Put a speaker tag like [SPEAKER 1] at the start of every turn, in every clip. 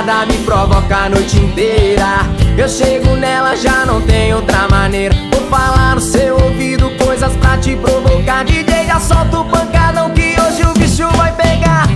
[SPEAKER 1] nada me provoca a noite inteira. Eu chego nela, já não tem outra maneira. Vou falar no seu ouvido coisas pra te provocar. DJ, já solta o pancadão que hoje o bicho vai pegar.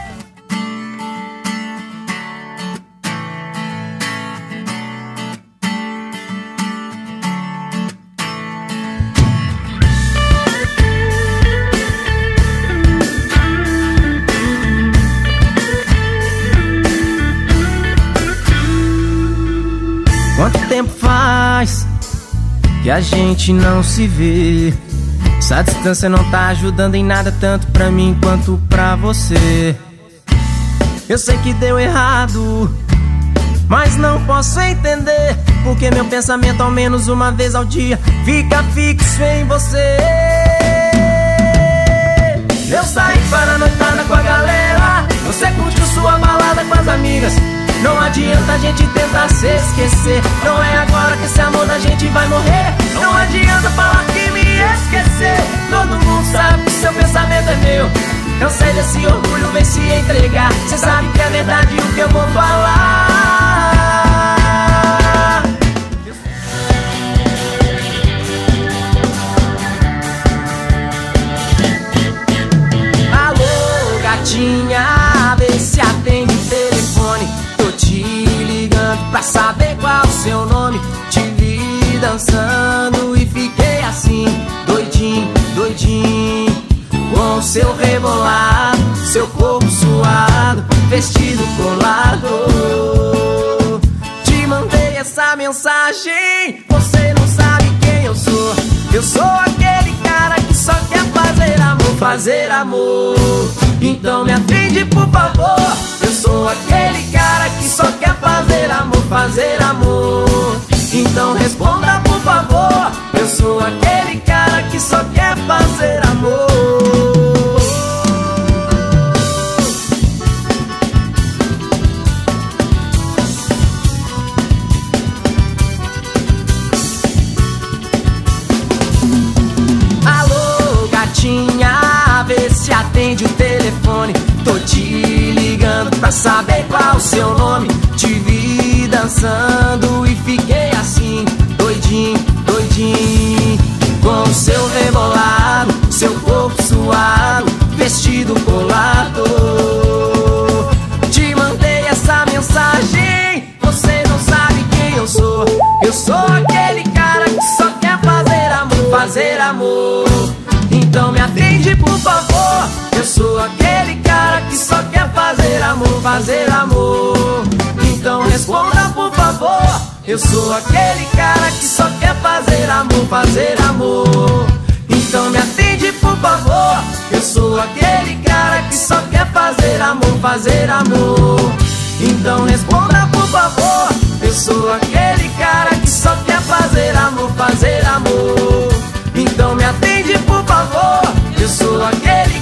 [SPEAKER 2] Quanto tempo faz que a gente não se vê? Essa distância não tá ajudando em nada, tanto pra mim quanto pra você. Eu sei que deu errado, mas não posso entender porque meu pensamento ao menos uma vez ao dia fica fixo em você. Eu saí para a noitada com a galera, você curtiu sua balada com as amigas. Não adianta a gente tentar se esquecer, não é agora que esse amor da gente vai morrer. Não adianta falar que me esquecer, todo mundo sabe que seu pensamento é meu. Cansei desse orgulho, vem se entregar. Cê sabe que é verdade o que eu vou falar.
[SPEAKER 1] Alô, gatinha, vê se atende o telefone. Tô te ligando pra saber qual o seu nome. Te vi dançando e fiquei assim, doidinho, doidinho, com o seu rebolado, seu corpo suado, vestido colado. Te mandei essa mensagem, você não sabe quem eu sou. Eu sou aquele cara que só quer fazer amor, fazer amor. Então me atende por favor. Eu sou aquele cara que só quer fazer amor, fazer amor. Então responda por favor. Eu sou aquele cara que só quer fazer amor. Alô, gatinha, vê se atende o telefone. Tô te ligando pra saber qual o seu nome. Te vi dançando e fiquei assim, doidinho, doidinho, com o seu rebolado, seu corpo suado, vestido colado. Te mandei essa mensagem, você não sabe quem eu sou. Eu sou aquele cara que só quer fazer amor, fazer amor. Então me atende por favor. Eu sou aquele cara que só quer fazer amor, fazer amor. Então responda por favor. Eu sou aquele cara que só quer fazer amor, fazer amor. Então me atende por favor. Eu sou aquele cara que só quer fazer amor, fazer amor. Então responda por favor. Eu sou aquele cara que só quer fazer amor, fazer amor. Então me atende por favor. Eu sou aquele